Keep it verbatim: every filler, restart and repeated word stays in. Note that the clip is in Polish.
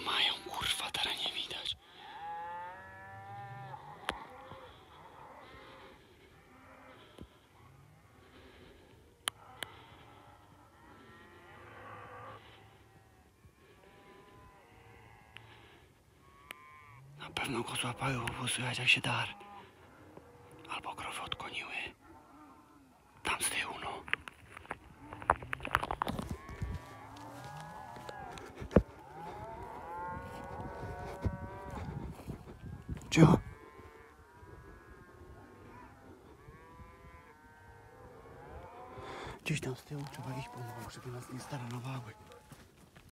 mają, kurwa, teraz nie widać. Na pewno go złapały, bo było słychać jak się dar. Albo krowy odgoniły. Tam z tyłu, no. Cicho. Gdzieś tam z tyłu trzeba iść pomału, żeby nas nie staranowały.